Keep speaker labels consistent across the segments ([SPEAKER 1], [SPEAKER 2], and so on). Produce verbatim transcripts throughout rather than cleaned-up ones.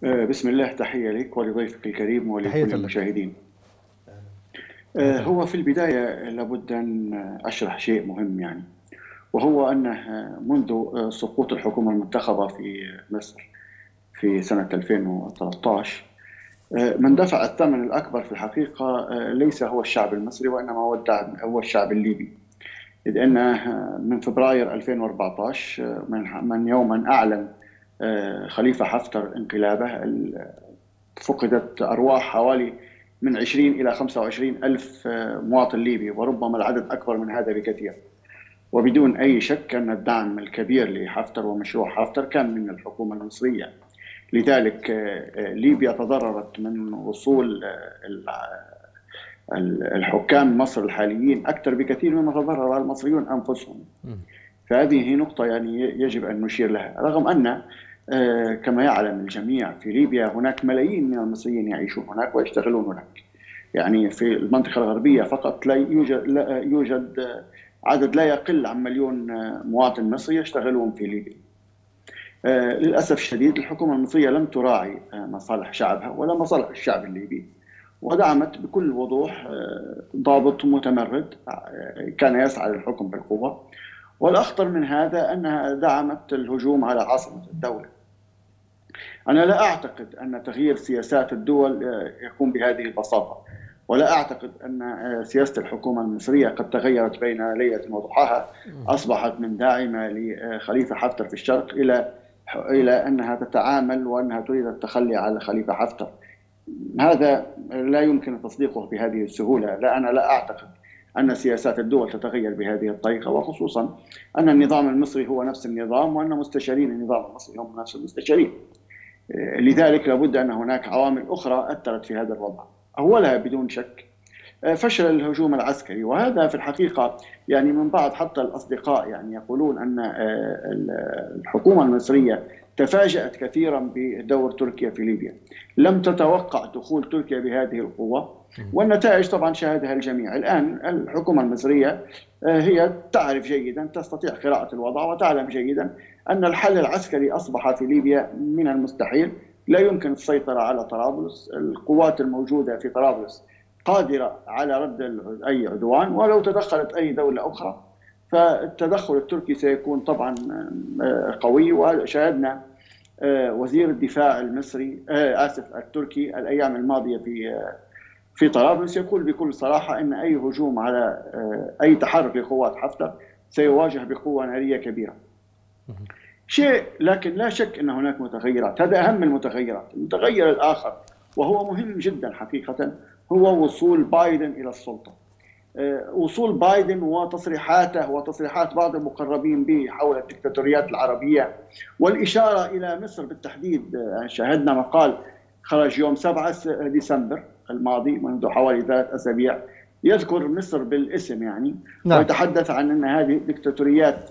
[SPEAKER 1] آه، بسم الله، تحية لك ولضيفك الكريم
[SPEAKER 2] تحية
[SPEAKER 1] ولكل
[SPEAKER 2] لك.
[SPEAKER 1] المشاهدين.
[SPEAKER 2] تحية
[SPEAKER 1] آه،
[SPEAKER 2] لك.
[SPEAKER 1] هو في البداية لابد أن أشرح شيء مهم يعني، وهو أنه منذ آه، سقوط الحكومة المنتخبة في مصر في سنة ألفين وثلاثة عشر، آه، من دفع الثمن الأكبر في الحقيقة آه، ليس هو الشعب المصري، وإنما هو الدعم هو الشعب الليبي. إذ أن آه، من فبراير ألفين وأربعة عشر، آه، من من يوم أن أعلن آه، خليفة حفتر انقلابه، فقدت أرواح حوالي من عشرين إلى خمسة وعشرين ألف مواطن ليبي، وربما العدد أكبر من هذا بكثير. وبدون أي شك أن الدعم الكبير لحفتر ومشروع حفتر كان من الحكومة المصرية. لذلك ليبيا تضررت من وصول الحكام مصر الحاليين أكثر بكثير مما تضرر المصريون أنفسهم. فهذه نقطة يعني يجب أن نشير لها، رغم أن آه كما يعلم الجميع في ليبيا هناك ملايين من المصريين يعيشون هناك ويشتغلون هناك. يعني في المنطقة الغربية فقط لا يوجد, لا يوجد عدد لا يقل عن مليون مواطن مصري يشتغلون في ليبيا. آه للأسف الشديد الحكومة المصرية لم تراعي مصالح شعبها ولا مصالح الشعب الليبي، ودعمت بكل وضوح آه ضابط متمرد آه كان يسعى للحكم بالقوة. والأخطر من هذا أنها دعمت الهجوم على عاصمة الدولة. أنا لا أعتقد أن تغيير سياسات الدول يكون بهذه البساطة، ولا أعتقد أن سياسة الحكومة المصرية قد تغيرت بين ليلة وضحاها، أصبحت من داعمة لخليفة حفتر في الشرق إلى إلى أنها تتعامل وأنها تريد التخلي على خليفة حفتر. هذا لا يمكن تصديقه بهذه السهولة. لا، أنا لا أعتقد أن سياسات الدول تتغير بهذه الطريقة، وخصوصا أن النظام المصري هو نفس النظام، وأن مستشارين النظام المصري هم نفس المستشارين. لذلك لابد أن هناك عوامل أخرى أثرت في هذا الوضع. أولها بدون شك فشل الهجوم العسكري، وهذا في الحقيقة يعني من بعض حتى الأصدقاء يعني يقولون أن الحكومة المصرية تفاجأت كثيرا بدور تركيا في ليبيا، لم تتوقع دخول تركيا بهذه القوة، والنتائج طبعا شاهدها الجميع. الآن الحكومة المصرية هي تعرف جيدا، تستطيع قراءة الوضع وتعلم جيدا أن الحل العسكري أصبح في ليبيا من المستحيل. لا يمكن السيطرة على طرابلس، القوات الموجودة في طرابلس قادرة على رد أي عدوان، ولو تدخلت أي دولة أخرى فالتدخل التركي سيكون طبعا قوي. وشاهدنا وزير الدفاع المصري آسف التركي الأيام الماضية في في طرابلس يقول بكل صراحة أن أي هجوم على أي تحرك لقوات حفتر سيواجه بقوة نارية كبيرة. شيء لكن لا شك أن هناك متغيرات، هذا أهم المتغيرات. المتغير الآخر وهو مهم جدا حقيقة هو وصول بايدن إلى السلطة. وصول بايدن وتصريحاته وتصريحات بعض المقربين به حول الدكتاتوريات العربية، والإشارة إلى مصر بالتحديد. شاهدنا مقال خرج يوم سبعة ديسمبر الماضي منذ حوالي ثلاث أسابيع يذكر مصر بالاسم يعني، نعم. ويتحدث عن أن هذه دكتاتوريات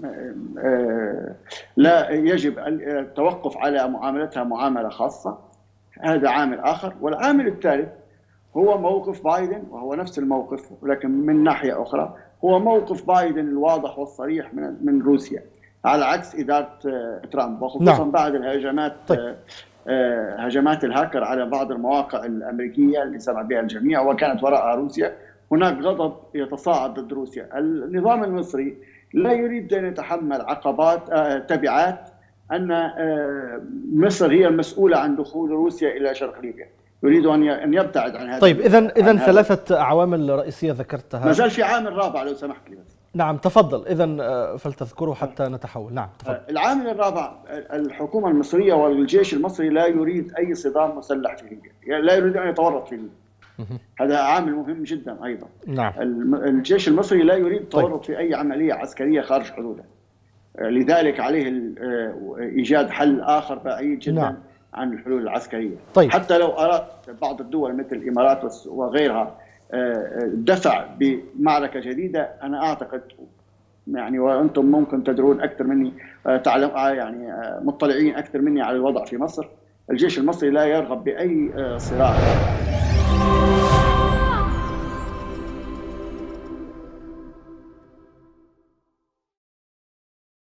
[SPEAKER 1] لا يجب التوقف على معاملتها معاملة خاصة. هذا عامل آخر. والعامل الثالث هو موقف بايدن، وهو نفس الموقف ولكن من ناحية أخرى، هو موقف بايدن الواضح والصريح من من روسيا، على عكس إدارة ترامب، وخصوصا نعم. بعد الهجمات طيب. هجمات الهاكر على بعض المواقع الأمريكية اللي سمع بها الجميع وكانت وراءها روسيا. هناك غضب يتصاعد ضد روسيا. النظام المصري لا يريد أن يتحمل عقبات تبعات أن مصر هي المسؤولة عن دخول روسيا إلى شرق ليبيا، يريد أن يبتعد عن هذا.
[SPEAKER 2] طيب إذن إذن ثلاثة عوامل رئيسية ذكرتها.
[SPEAKER 1] ما زال في عامل رابع لو سمحت لي بس.
[SPEAKER 2] نعم تفضل، إذن فلتذكره حتى نتحول. نعم تفضل.
[SPEAKER 1] العامل الرابع الحكومة المصرية والجيش المصري لا يريد أي صدام مسلح في ليبيا، يعني لا يريد أن يتورط في ليبيا. هذا عامل مهم جدا أيضا.
[SPEAKER 2] نعم.
[SPEAKER 1] الجيش المصري لا يريد التورط في أي عملية عسكرية خارج حدوده، لذلك عليه إيجاد حل آخر بعيد جدا نعم. عن الحلول العسكرية.
[SPEAKER 2] طيب.
[SPEAKER 1] حتى لو أراد بعض الدول مثل الإمارات وغيرها دفع بمعركة جديدة، أنا أعتقد يعني وأنتم ممكن تدرون أكثر مني، تعلم يعني مطلعين أكثر مني على الوضع في مصر، الجيش المصري لا يرغب بأي صراع